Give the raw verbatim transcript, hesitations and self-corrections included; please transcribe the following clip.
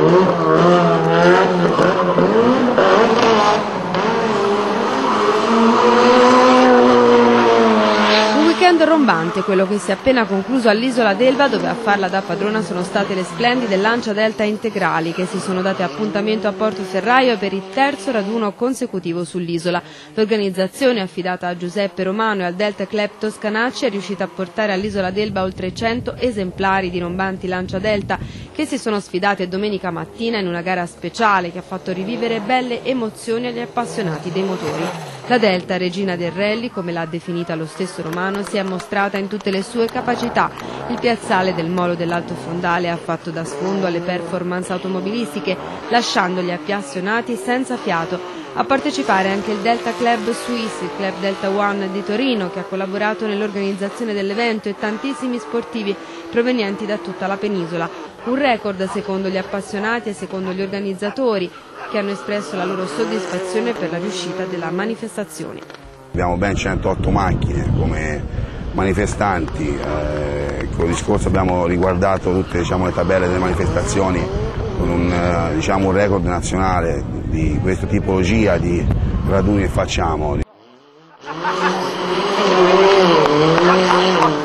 Weekend rombante, quello che si è appena concluso all'isola d'Elba, dove a farla da padrona sono state le splendide Lancia Delta Integrali, che si sono date appuntamento a Portoferraio per il terzo raduno consecutivo sull'isola. L'organizzazione, affidata a Giuseppe Romano e al Delta Club Toscanacci, è riuscita a portare all'isola d'Elba oltre cento esemplari di rombanti Lancia Delta, che si sono sfidate domenica mattina in una gara speciale che ha fatto rivivere belle emozioni agli appassionati dei motori. La Delta, regina del rally, come l'ha definita lo stesso Romano, si è mostrata in tutte le sue capacità. Il piazzale del Molo dell'Alto Fondale ha fatto da sfondo alle performance automobilistiche, lasciando gli appassionati senza fiato. A partecipare anche il Delta Club Suisse, il Club Delta One di Torino, che ha collaborato nell'organizzazione dell'evento, e tantissimi sportivi provenienti da tutta la penisola. Un record secondo gli appassionati e secondo gli organizzatori, che hanno espresso la loro soddisfazione per la riuscita della manifestazione. Abbiamo ben centootto macchine come manifestanti, eh, con il discorso abbiamo riguardato tutte, diciamo, le tabelle delle manifestazioni con un, eh, diciamo, un record nazionale di questa tipologia di raduni che facciamo.